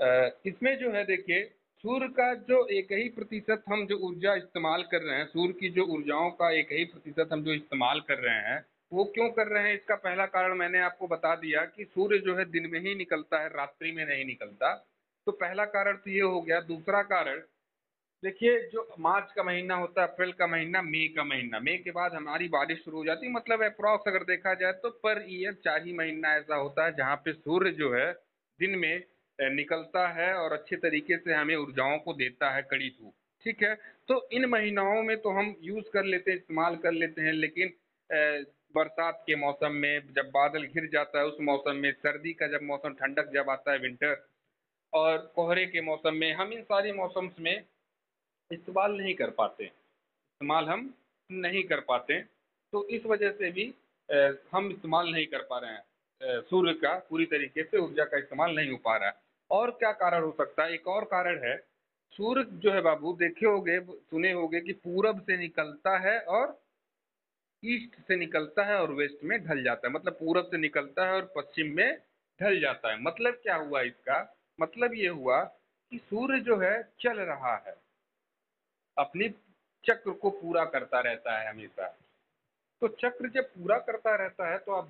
इसमें जो है देखिए, सूर्य का जो एक ही प्रतिशत हम जो ऊर्जा इस्तेमाल कर रहे हैं, सूर्य की जो ऊर्जाओं का एक ही प्रतिशत हम जो इस्तेमाल कर रहे हैं, वो क्यों कर रहे हैं? इसका पहला कारण मैंने आपको बता दिया कि सूर्य जो है दिन में ही निकलता है, रात्रि में नहीं निकलता। तो पहला कारण तो ये हो गया। दूसरा कारण देखिए, जो मार्च का महीना होता है, अप्रैल का महीना, मई का महीना, मई के बाद हमारी बारिश शुरू हो जाती है। मतलब अप्रॉक्स अगर देखा जाए तो पर ईयर 4 ही महीना ऐसा होता है जहाँ पे सूर्य जो है दिन में निकलता है और अच्छे तरीके से हमें ऊर्जाओं को देता है, कड़ी धूप। ठीक है, तो इन महीनाओं में तो हम यूज कर लेते हैं, इस्तेमाल कर लेते हैं, लेकिन बरसात के मौसम में जब बादल घिर जाता है, उस मौसम में, सर्दी का जब मौसम, ठंडक जब आता है, विंटर, और कोहरे के मौसम में, हम इन सारे मौसम्स में इस्तेमाल नहीं कर पाते, इस्तेमाल हम नहीं कर पाते। तो इस वजह से भी हम इस्तेमाल नहीं कर पा रहे हैं, सूर्य का पूरी तरीके से ऊर्जा का इस्तेमाल नहीं हो पा रहा है। और क्या कारण हो सकता है? एक और कारण है, सूर्य जो है बाबू, देखे होंगे, सुने होंगे कि पूरब से निकलता है और ईस्ट से निकलता है और वेस्ट में ढल जाता है। मतलब पूरब से निकलता है और पश्चिम में ढल जाता है। मतलब क्या हुआ इसका? मतलब ये हुआ कि सूर्य जो है चल रहा है, अपनी चक्र को पूरा करता रहता है हमेशा। तो चक्र जब पूरा करता रहता है तो आप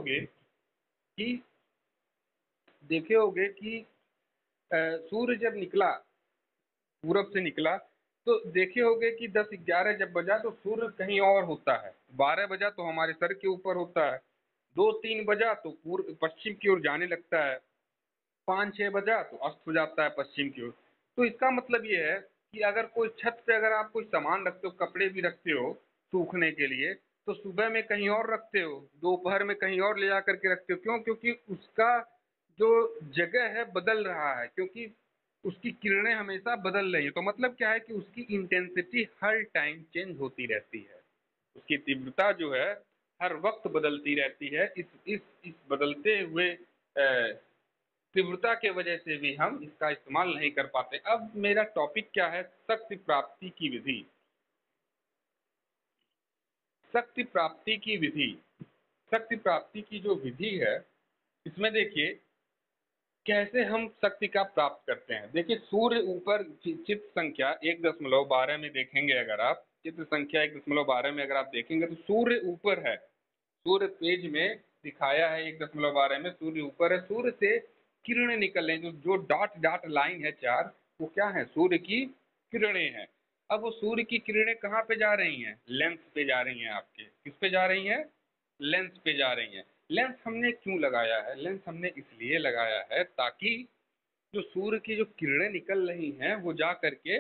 कि देखे होंगे कि सूर्य जब निकला, पूरब से निकला, तो देखे होंगे कि 10-11 जब बजा तो सूर्य कहीं और होता है, 12 बजा तो हमारे सर के ऊपर होता है, 2-3 बजा तो पूर्व पश्चिम की ओर जाने लगता है, 5-6 बजा तो अस्त हो जाता है पश्चिम की ओर। तो इसका मतलब ये है कि अगर कोई छत पे अगर आप कोई सामान रखते हो, कपड़े भी रखते हो सूखने के लिए, तो सुबह में कहीं और रखते हो, दोपहर में कहीं और ले जा करके रखते हो। क्यों? क्योंकि उसका जो जगह है बदल रहा है, क्योंकि उसकी किरणें हमेशा बदल रही है। तो मतलब क्या है कि उसकी इंटेंसिटी हर टाइम चेंज होती रहती है, उसकी तीव्रता जो है हर वक्त बदलती रहती है। इस बदलते हुए तीव्रता के वजह से भी हम इसका इस्तेमाल नहीं कर पाते। अब मेरा टॉपिक क्या है? शक्ति प्राप्ति की विधि। शक्ति प्राप्ति की विधि, शक्ति प्राप्ति की जो विधि है, इसमें देखिए कैसे हम शक्ति का प्राप्त करते हैं। देखिए, सूर्य ऊपर चित्र संख्या 1.12 में देखेंगे, अगर आप चित्र संख्या 1.12 में अगर आप देखेंगे तो सूर्य ऊपर है, सूर्य पेज में दिखाया है 1.12 में, सूर्य ऊपर है, सूर्य से किरणें निकल रही हैं, जो डॉट डॉट लाइन है चार, वो क्या है? सूर्य की किरणें हैं। अब वो सूर्य की किरणें कहाँ पे जा रही हैं? लेंस पे जा रही हैं आपके। किस पे जा रही हैं? लेंस पे जा रही हैं। लेंस हमने क्यों लगाया है? लेंस हमने इसलिए लगाया है ताकि जो सूर्य की जो किरणें निकल रही हैं वो जा करके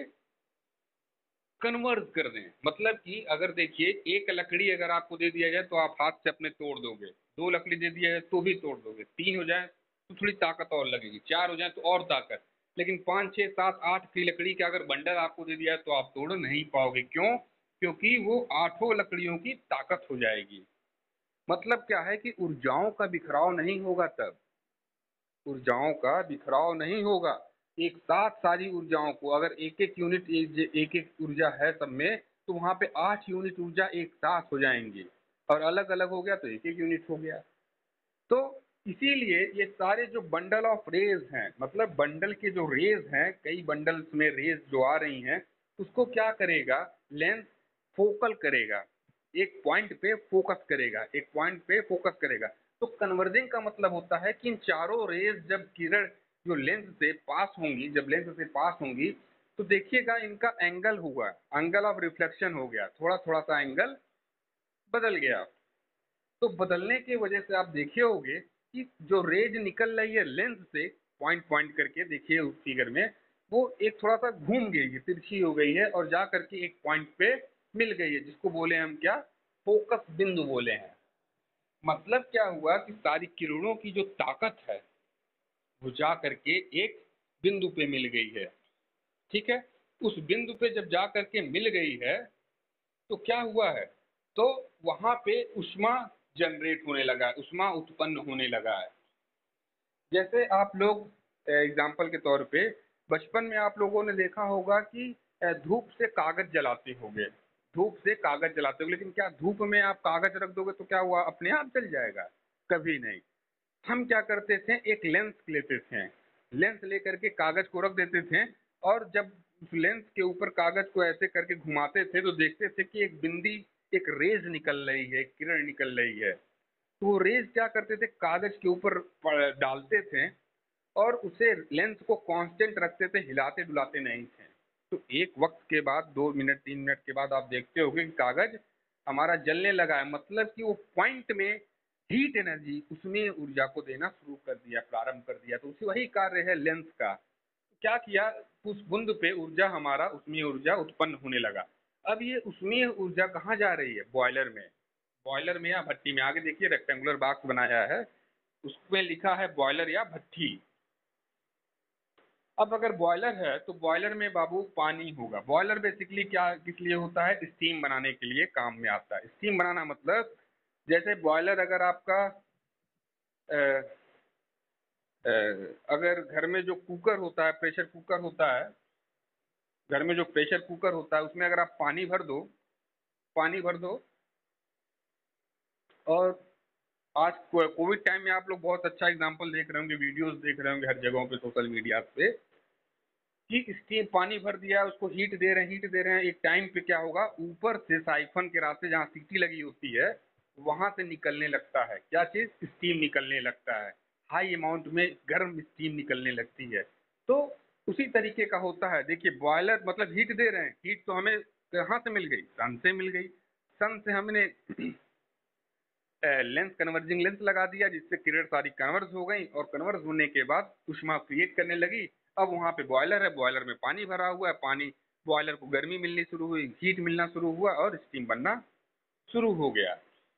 कन्वर्ट कर दें। मतलब कि अगर देखिए, एक लकड़ी अगर आपको दे दिया जाए तो आप हाथ से अपने तोड़ दोगे, 2 लकड़ी दे दिया जाए तो भी तोड़ दोगे, 3 हो जाए तो थोड़ी ताकत और लगेगी, 4 हो जाए तो और ताकत। लेकिन 5, 6, 7, 8 की लकड़ी का अगर बंडल आपको दे दिया है तो आप तोड़ नहीं पाओगे। क्यों? क्योंकि वो 8 लकड़ियों की ताकत हो जाएगी। मतलब क्या है कि ऊर्जाओं का बिखराव नहीं होगा, तब ऊर्जाओं का बिखराव नहीं होगा। एक साथ सारी ऊर्जाओं को, अगर एक एक यूनिट, एक एक ऊर्जा है सब में, तो वहां पे 8 यूनिट ऊर्जा एक साथ हो जाएंगी, और अलग अलग हो गया तो एक एक यूनिट हो गया। तो इसीलिए ये सारे जो बंडल ऑफ रेज हैं, मतलब बंडल के जो रेज हैं, कई बंडल्स में रेज जो आ रही हैं, उसको क्या करेगा? लेंस फोकल करेगा, एक पॉइंट पे फोकस करेगा, एक पॉइंट पे फोकस करेगा। तो कन्वर्जिंग का मतलब होता है कि इन चारों रेज जब किरण जो लेंस से पास होंगी, जब लेंस से पास होंगी, तो देखिएगा इनका एंगल हुआ, एंगल ऑफ रिफ्लेक्शन हो गया, थोड़ा थोड़ा सा एंगल बदल गया। तो बदलने की वजह से आप देखे होंगे कि जो रेज निकल रही है लेंस से, पॉइंट पॉइंट करके देखिए उस फिगर में, वो एक थोड़ा सा घूम गई है, तिरछी हो गई है और जा करके एक पॉइंट पे मिल गई है, जिसको बोले हम क्या? फोकस बिंदु बोले हैं। मतलब क्या हुआ कि सारी किरणों की जो ताकत है वो जा करके एक बिंदु पे मिल गई है। ठीक है, उस बिंदु पे जब जा करके मिल गई है तो क्या हुआ है? तो वहां पे ऊष्मा जनरेट होने लगा, ऊष्मा उत्पन्न होने लगा है। जैसे आप लोग एग्जाम्पल के तौर पे बचपन में आप लोगों ने देखा होगा कि धूप से कागज जलाते होंगे, धूप से कागज जलाते होंगे, लेकिन क्या धूप में आप कागज रख दोगे तो क्या हुआ? अपने आप जल जाएगा? कभी नहीं। हम क्या करते थे? एक लेंस लेते थे, लेंस लेकर के कागज को रख देते थे, और जब उस लेंस के ऊपर कागज को ऐसे करके घुमाते थे तो देखते थे कि एक बिंदी, एक रेज निकल रही है, एक किरण निकल रही है। तो वो रेज क्या करते थे, कागज के ऊपर डालते थे और उसे लेंस को कांस्टेंट रखते थे, हिलाते डुलाते नहीं थे। तो एक वक्त के बाद 2 मिनट 3 मिनट के बाद आप देखते होगे कि कागज हमारा जलने लगा है, मतलब कि वो पॉइंट में हीट एनर्जी उसमें ऊर्जा को देना शुरू कर दिया, प्रारंभ कर दिया। तो उसी वही कार्य है लेंस का। तो क्या किया, उस बूंद पे ऊर्जा हमारा उसमें ऊर्जा उत्पन्न होने लगा। अब ये उसमें ऊर्जा कहाँ जा रही है, बॉयलर में। बॉयलर में या भट्टी में, आगे देखिए रेक्टेंगुलर बॉक्स बनाया है, उसमें लिखा है बॉयलर या भट्टी। अब अगर बॉयलर है तो बॉयलर में बाबू पानी होगा। बॉयलर बेसिकली क्या किस लिए होता है, स्टीम बनाने के लिए काम में आता है। स्टीम बनाना मतलब जैसे बॉयलर अगर आपका अ, अ, अगर घर में जो कुकर होता है, प्रेशर कुकर होता है, घर में जो प्रेशर कुकर होता है उसमें अगर आप पानी भर दो, पानी भर दो, और आज कोविड टाइम में आप लोग बहुत अच्छा एग्जांपल देख रहे होंगे, वीडियोस देख रहे होंगे हर जगहों पे, सोशल मीडिया पे, कि स्टीम पानी भर दिया, उसको हीट दे रहे हैं, हीट दे रहे हैं। एक टाइम पे क्या होगा, ऊपर से साइफन के रास्ते जहाँ सीटी लगी होती है वहां से निकलने लगता है, क्या चीज, स्टीम निकलने लगता है। हाई अमाउंट में गर्म स्टीम निकलने लगती है। तो उसी तरीके का होता है। देखिए बॉयलर मतलब हीट दे रहे हैं, हीट तो हमें कहाँ से मिल गई, सन से मिल गई। सन से हमने लेंस, कन्वर्जिंग लेंस लगा दिया, जिससे किरण सारी कन्वर्ज हो गई, और कन्वर्ज होने के बाद ऊष्मा क्रिएट करने लगी। अब वहां पे बॉयलर है, बॉयलर में पानी भरा हुआ है, पानी, बॉयलर को गर्मी मिलनी शुरू हुई, हीट मिलना शुरू हुआ और स्टीम बनना शुरू हो गया।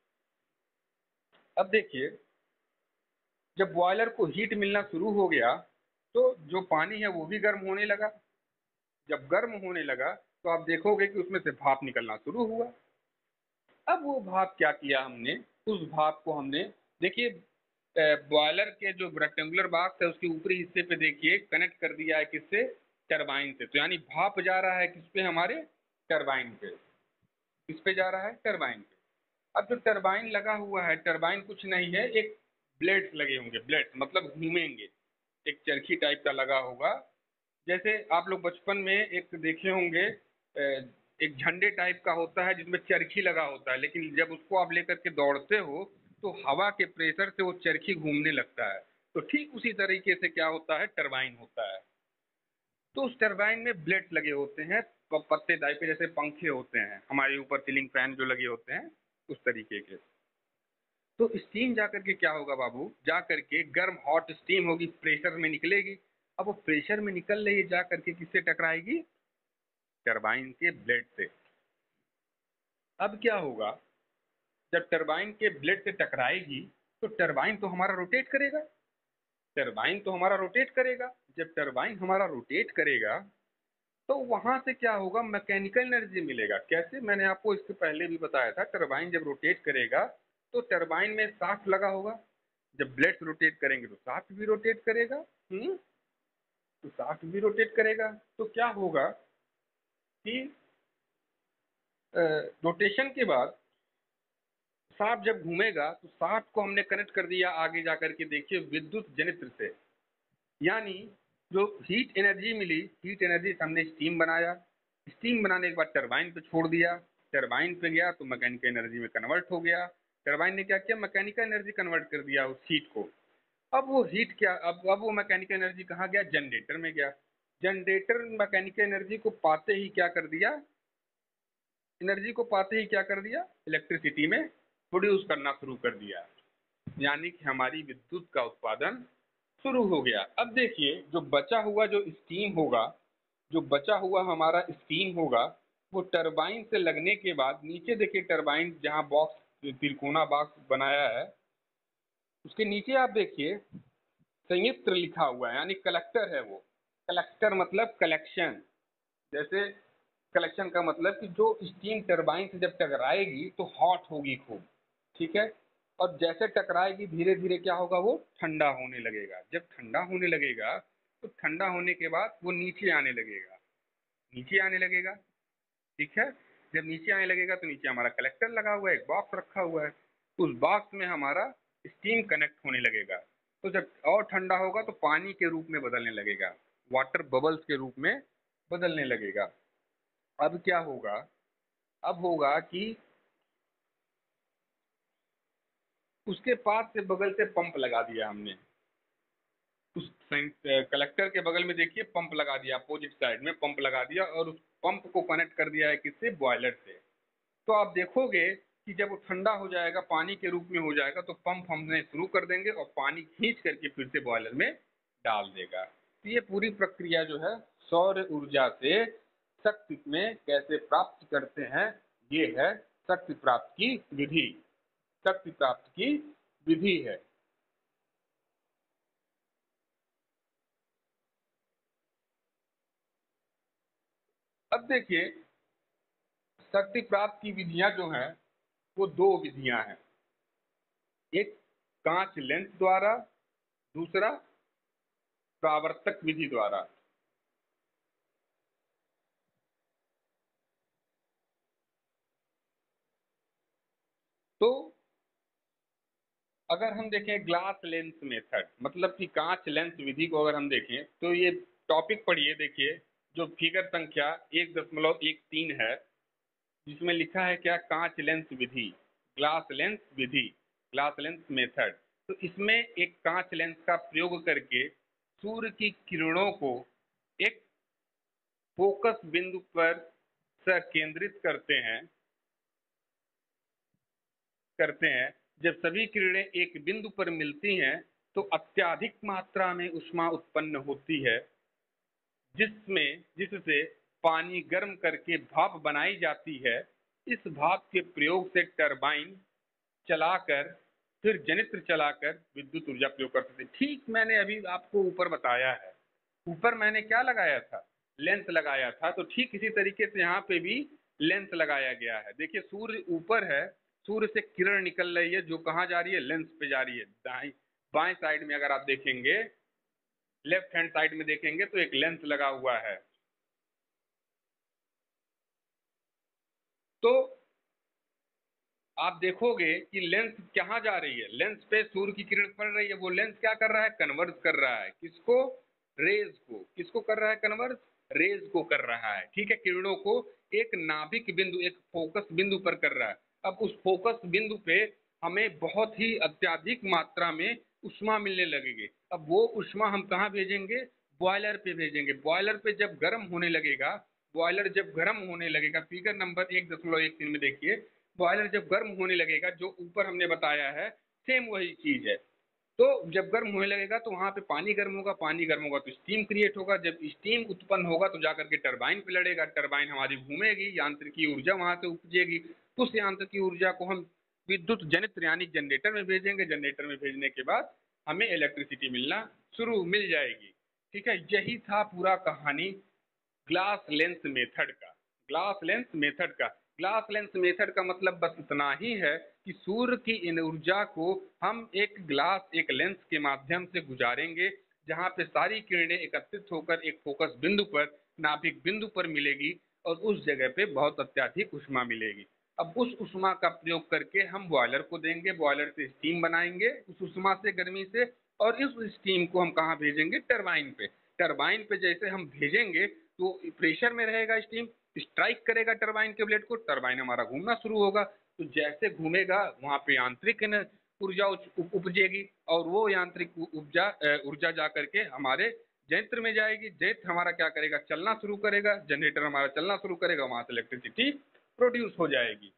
अब देखिए जब बॉयलर को हीट मिलना शुरू हो गया तो जो पानी है वो भी गर्म होने लगा। जब गर्म होने लगा तो आप देखोगे कि उसमें से भाप निकलना शुरू हुआ। अब वो भाप क्या किया हमने, उस भाप को हमने, देखिए बॉयलर के जो रेक्टेंगुलर बॉक्स है उसके ऊपरी हिस्से पे देखिए कनेक्ट कर दिया है किससे, टरबाइन से। तो यानी भाप जा रहा है किस पे, हमारे टरबाइन पे। किस पे जा रहा है, टरबाइन पे। अब जो टरबाइन लगा हुआ है, टरबाइन कुछ नहीं है, एक ब्लेड्स लगे होंगे, ब्लेड्स मतलब घूमेंगे, एक चरखी टाइप का लगा होगा। जैसे आप लोग बचपन में एक देखे होंगे, एक झंडे टाइप का होता है जिसमें चरखी लगा होता है, लेकिन जब उसको आप लेकर के दौड़ते हो तो हवा के प्रेशर से वो चरखी घूमने लगता है। तो ठीक उसी तरीके से क्या होता है, टरबाइन होता है। तो उस टरबाइन में ब्लेड्स लगे होते हैं, पत्ते टाइप के, जैसे पंखे होते हैं हमारे ऊपर, सीलिंग फैन जो लगे होते हैं उस तरीके के। तो स्टीम जा करके क्या होगा बाबू, जा करके गर्म हॉट स्टीम होगी, प्रेशर में निकलेगी। अब वो प्रेशर में निकल रही है, जा करके किससे टकराएगी, टरबाइन के ब्लेड से। अब क्या होगा, जब टरबाइन के ब्लेड से टकराएगी तो टरबाइन तो हमारा रोटेट करेगा, टरबाइन तो हमारा रोटेट करेगा। जब टरबाइन हमारा रोटेट करेगा तो वहां से क्या होगा, मैकेनिकल एनर्जी मिलेगा। कैसे, मैंने आपको इससे पहले भी बताया था, टरबाइन जब रोटेट करेगा तो टरबाइन में शाफ्ट लगा होगा, जब ब्लेड्स रोटेट करेंगे तो शाफ्ट भी रोटेट करेगा। तो शाफ्ट भी रोटेट करेगा तो क्या होगा कि रोटेशन के बाद शाफ्ट जब घूमेगा तो शाफ्ट को हमने कनेक्ट कर दिया आगे जाकर के, देखिए विद्युत जनित्र से। यानी जो हीट एनर्जी मिली, हीट एनर्जी से हमने स्टीम बनाया, स्टीम बनाने के बाद टरबाइन पे छोड़ दिया, टरबाइन पे गया तो मैकेनिकल एनर्जी में कन्वर्ट हो गया। टरबाइन ने क्या किया, मैकेनिकल एनर्जी कन्वर्ट कर दिया उस हीट को। अब वो हीट क्या, अब वो मैकेनिकल एनर्जी कहाँ गया, जनरेटर में गया। जनरेटर मैकेनिकल एनर्जी को पाते ही क्या कर दिया, एनर्जी को पाते ही क्या कर दिया, इलेक्ट्रिसिटी में प्रोड्यूस करना शुरू कर दिया। यानी कि हमारी विद्युत का उत्पादन शुरू हो गया। अब देखिए जो बचा हुआ जो स्टीम होगा, जो बचा हुआ हमारा स्टीम होगा, वो टरबाइन से लगने के बाद नीचे देखिए, टरबाइन जहाँ बॉक्स, तिरकोना बॉक्स बनाया है उसके नीचे आप देखिए संयंत्र लिखा हुआ है, यानी कलेक्टर है वो। कलेक्टर मतलब कलेक्शन, जैसे कलेक्शन का मतलब कि जो स्टीम टरबाइन से जब टकराएगी तो हॉट होगी खूब, ठीक है। और जैसे टकराएगी धीरे धीरे क्या होगा, वो ठंडा होने लगेगा। जब ठंडा होने लगेगा तो ठंडा होने के बाद वो नीचे आने लगेगा, नीचे आने लगेगा, ठीक है। जब नीचे आने लगेगा तो नीचे हमारा कलेक्टर लगा हुआ है, एक बॉक्स रखा हुआ है, उस बॉक्स में हमारा स्टीम कनेक्ट होने लगेगा। तो जब और ठंडा होगा तो पानी के रूप में बदलने लगेगा, वाटर बबल्स के रूप में बदलने लगेगा। अब क्या होगा, अब होगा कि उसके पास से बगल से पंप लगा दिया हमने, उस कलेक्टर के बगल में देखिए पंप लगा दिया, अपोजिट साइड में पंप लगा दिया और उस पंप को कनेक्ट कर दिया है किससे, बॉयलर से। तो आप देखोगे कि जब वो ठंडा हो जाएगा, पानी के रूप में हो जाएगा, तो पंप हमने शुरू कर देंगे और पानी खींच करके फिर से बॉयलर में डाल देगा। तो ये पूरी प्रक्रिया जो है सौर ऊर्जा से शक्ति में कैसे प्राप्त करते हैं, ये है शक्ति प्राप्त की विधि, शक्ति प्राप्त की विधि है। अब देखिए शक्ति प्राप्त की विधियां जो हैं वो दो विधियां हैं, एक कांच लेंस द्वारा, दूसरा प्रावर्तक विधि द्वारा। तो अगर हम देखें ग्लास लेंस मेथड, मतलब कि कांच लेंस विधि को अगर हम देखें तो ये टॉपिक पढ़िए, देखिए जो फिगर संख्या 1.13 है, जिसमें लिखा है क्या, कांच लेंस विधि, ग्लास लेंस विधि, ग्लास लेंस मेथड। तो इसमें एक कांच लेंस का प्रयोग करके सूर्य की किरणों को एक फोकस बिंदु पर केंद्रित करते हैं। जब सभी किरणें एक बिंदु पर मिलती हैं तो अत्यधिक मात्रा में ऊष्मा उत्पन्न होती है, जिससे पानी गर्म करके भाप बनाई जाती है। इस भाप के प्रयोग से टरबाइन चलाकर, फिर जनित्र चलाकर विद्युत ऊर्जा प्रयोग करते थे। ठीक मैंने अभी आपको ऊपर बताया है, ऊपर मैंने क्या लगाया था, लेंस लगाया था। तो ठीक इसी तरीके से यहाँ पे भी लेंस लगाया गया है। देखिए सूर्य ऊपर है, सूर्य से किरण निकल रही है जो कहाँ जा रही है, लेंस पे जा रही है। दाएं बाएं साइड में अगर आप देखेंगे, लेफ्ट हैंड साइड में देखेंगे तो एक लेंस लगा हुआ है। तो आप देखोगे कि लेंस कहाँ जा रही है, लेंस पे सूर्य की किरण पड़ रही है, वो लेंस क्या कर रहा है, कन्वर्ज कर रहा है किसको, रेज को। किसको कर रहा है कन्वर्ज, रेज को कर रहा है। ठीक है, किरणों को एक नाभिक बिंदु, एक फोकस बिंदु पर कर रहा है। अब उस फोकस बिंदु पे हमें बहुत ही अत्यधिक मात्रा में उष्मा मिलने लगेगी। अब वो उष्मा हम कहाँ भेजेंगे, बॉयलर पे भेजेंगे। बॉयलर पे जब गर्म होने लगेगा, बॉयलर जब गर्म होने लगेगा, फिगर नंबर 1.13 में देखिए, बॉयलर जब गर्म होने लगेगा, जो ऊपर हमने बताया है सेम वही चीज है। तो जब गर्म होने लगेगा तो वहां पे पानी गर्म होगा, पानी गर्म होगा तो स्टीम क्रिएट होगा, जब स्टीम उत्पन्न होगा तो जाकर के टरबाइन पे लड़ेगा, टरबाइन हमारी घूमेगी, यांत्रिकी ऊर्जा वहां से उपजेगी। तो उस यांत्रिकी ऊर्जा को हम विद्युत जनित्र यानी जनरेटर में भेजेंगे, जनरेटर में भेजने के बाद हमें इलेक्ट्रिसिटी मिल जाएगी। ठीक है, यही था पूरा कहानी ग्लास लेंस मेथड का। ग्लास लेंस मेथड का, ग्लास लेंस मेथड का मतलब बस इतना ही है कि सूर्य की इन ऊर्जा को हम एक ग्लास, एक लेंस के माध्यम से गुजारेंगे, जहां पे सारी किरणें एकत्रित होकर एक फोकस बिंदु पर, नाभिक बिंदु पर मिलेगी और उस जगह पे बहुत अत्यधिक ऊष्मा मिलेगी। अब उस ऊष्मा का प्रयोग करके हम बॉयलर को देंगे, बॉयलर से स्टीम बनाएंगे उस ऊष्मा से, गर्मी से, और इस स्टीम को हम कहाँ भेजेंगे, टरबाइन पे। टरबाइन पे जैसे हम भेजेंगे तो प्रेशर में रहेगा, स्टीम स्ट्राइक करेगा टरबाइन के ब्लेड को, टरबाइन हमारा घूमना शुरू होगा। तो जैसे घूमेगा वहां पे यांत्रिक ऊर्जा उपजेगी और वो यांत्रिक ऊर्जा ऊर्जा जा करके हमारे यंत्र में जाएगी। यंत्र हमारा क्या करेगा, चलना शुरू करेगा, जनरेटर हमारा चलना शुरू करेगा, वहां से इलेक्ट्रिसिटी प्रोड्यूस हो जाएगी।